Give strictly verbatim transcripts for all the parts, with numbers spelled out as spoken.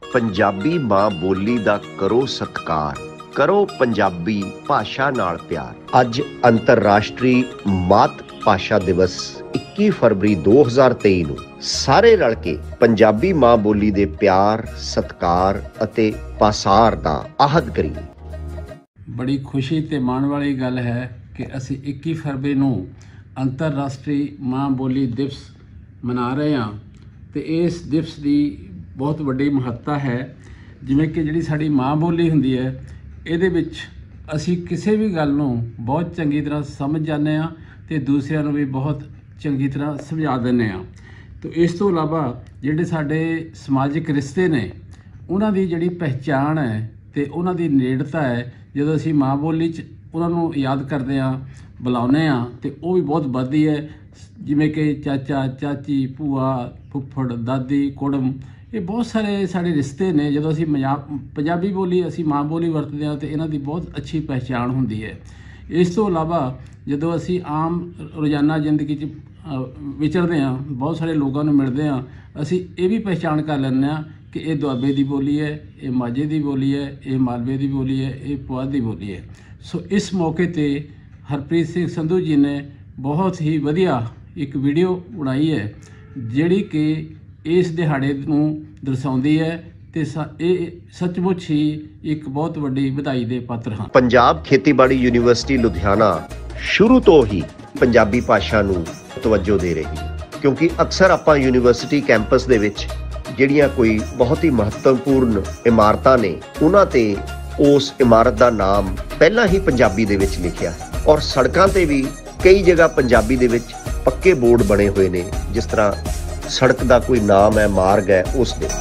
पंजाबी मां बोली दा करो सत्कार, करो पंजाबी भाषा नाल प्यार। अज अंतरराष्ट्री मात भाषा दिवस इक्की फरवरी दो हज़ार तेई नूं सारे रल के पंजाबी मां बोली दे प्यार, सत्कार अते पासार दा आहद करिए। बड़ी खुशी ते माण वाली गल है कि असी इक्की फरवरी नूं अंतरराष्ट्री मां बोली दिवस मना रहे हाँ। तो इस दिवस की बहुत वड्डी महत्ता है। जिवें कि जिहड़ी साडी मां बोली हुंदी है, इहदे विच असी किसी भी गल नूं बहुत चंगी तरह समझ जाने हाँ ते दूसरिਆਂ ਨੂੰ भी बहुत चंगी तरह समझा दिंदे हाँ। तो इस तो इलावा जिहड़े साडे समाजिक रिश्ते ने उन्हां दी जिहड़ी पहचान है ते उन्हां दी नेड़ता है, जदों असी मां बोली च उन्हां नूं याद करदे हाँ, बुलाउने हाँ, तो वो भी बहुत वधदी है। जिवें कि चाचा चाची, भूआ फुੱਫੜ दादी कुड़म, ये बहुत सारे साढ़े रिश्ते ने। जो असी पंजाबी बोली असी मां बोली वरतते हैं तो इन्हां दी बहुत अच्छी पहचान होंदी है। इस तो इलावा जो असी आम रोज़ाना जिंदगी च विचरते हैं, बहुत सारे लोगों को मिलते हैं, असी ये भी पहचान कर लें कि ये दुआबे की बोली है, ये माझे की बोली है, ये मालवे की बोली है, ये पुआध की बोली है। सो इस मौके पर हरप्रीत सिंह संधू जी ने बहुत ही वधिया एक वीडियो बनाई है जिहड़ी कि इस दिहाड़े नूं दर्शाउंदी है ते सचमुच ही एक बहुत वड्डी ਵਧਾਈ ਦੇ पात्र हैं। पंजाब खेतीबाड़ी यूनिवर्सिटी लुधियाना शुरू तो ही पंजाबी भाषा नूं तवज्जो दे रही, क्योंकि अक्सर आपां यूनिवर्सिटी कैंपस दे विच ਜਿਹੜੀਆਂ कोई बहुत ही महत्वपूर्ण इमारतां ने उन्हां ते उस इमारत का नाम पहला ही पंजाबी दे विच लिखिया है और सड़कां ते भी कई जगह पंजाबी दे विच पक्के बोर्ड बने हुए ने। जिस तरह सड़क का कोई नाम है, मार्ग है, उस दे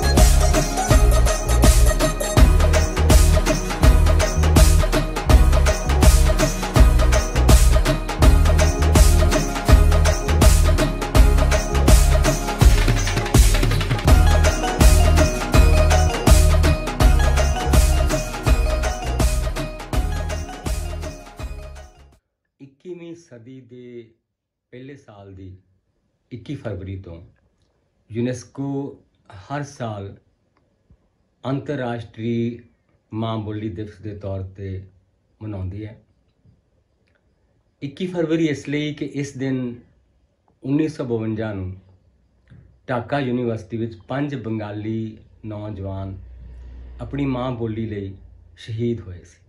इक्कीवीं सदी के पहले साल की इक्की फरवरी तो यूनेस्को हर साल अंतरराष्ट्री मां बोली दिवस के तौर पर मनाउंदी है। इक्की फरवरी इसलिए कि इस दिन उन्नीस सौ बवंजा नूं ढाका यूनीवर्सिटी विच पंज बंगाली नौजवान अपनी मां बोली लई शहीद होए सी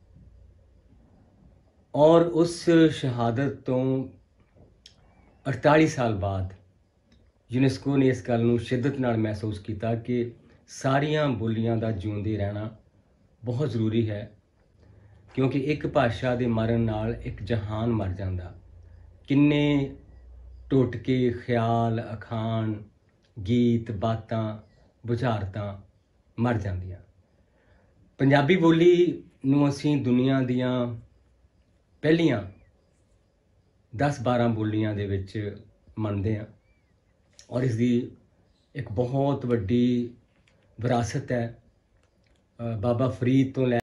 और उस शहादत तो अड़तालीस साल बाद यूनेस्को ने इस गल नूं शिद्दत नाल महसूस किया कि सारियां बोलियां दा जिउंदे रहना बहुत ज़रूरी है, क्योंकि एक भाषा दे मरण नाल एक जहान मर जांदा। किन्ने टोटके, ख्याल, अखान, गीत, बातां, बुझारतां मर जांदियां। पंजाबी बोली नूं असीं दुनिया दियां पहलियां दस बारह बोलियां दे विच मनदे हैं और इसकी एक बहुत वड्डी विरासत है। बाबा फरीद तो लै